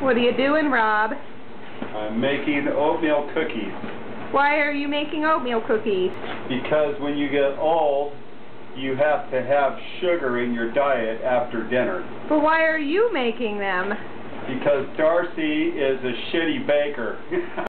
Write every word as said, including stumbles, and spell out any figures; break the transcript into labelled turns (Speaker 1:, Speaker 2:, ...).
Speaker 1: What are you doing, Rob?
Speaker 2: I'm making oatmeal cookies.
Speaker 1: Why are you making oatmeal cookies?
Speaker 2: Because when you get old, you have to have sugar in your diet after dinner.
Speaker 1: But why are you making them?
Speaker 2: Because Darcy is a shitty baker.